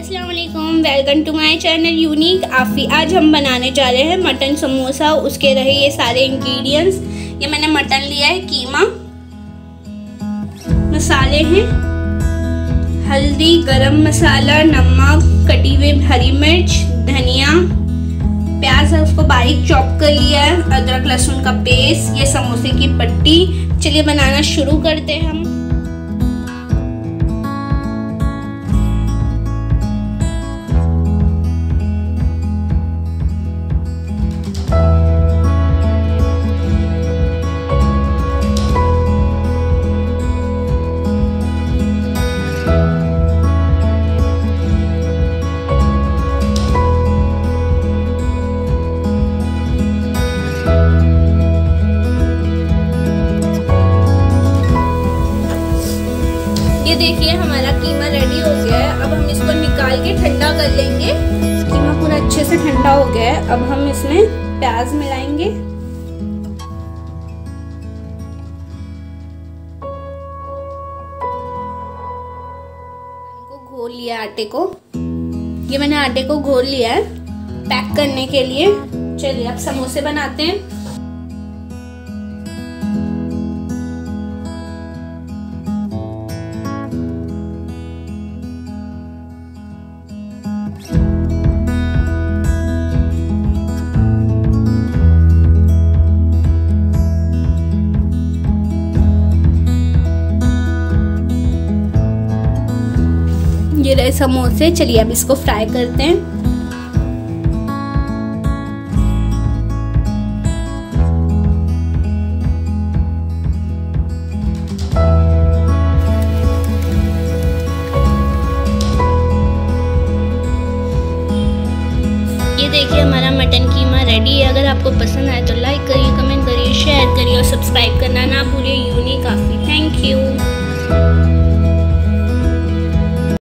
अस्सलाम वालेकुम, welcome to my channel unique Aafi. आज हम बनाने जा रहे हैं मटन समोसा। उसके रहे ये सारे इंग्रेडिएंट्स। ये मैंने मटन लिया है, कीमा, मसाले हैं हल्दी, गरम मसाला, नमक, कटी हुई हरी मिर्च, धनिया, प्याज है उसको बारीक चॉप कर लिया है, अदरक लहसुन का पेस्ट, ये समोसे की पट्टी। चलिए बनाना शुरू करते हैं हम। ये देखिए हमारा कीमा रेडी हो गया है। अब हम इसको निकाल के ठंडा कर लेंगे। कीमा पूरा अच्छे से ठंडा हो गया है। अब हम इसमें प्याज मिलाएंगे, घोल लिया आटे को। ये मैंने आटे को घोल लिया है पैक करने के लिए। चलिए अब समोसे बनाते हैं। ये रहे समोसे। चलिए अब इसको फ्राई करते हैं। ये देखिए हमारा मटन कीमा रेडी है। अगर आपको पसंद आए तो लाइक करिए, कमेंट करिए, शेयर करिए और सब्सक्राइब करना ना भूलिए। यूनिक आफी। Thank you.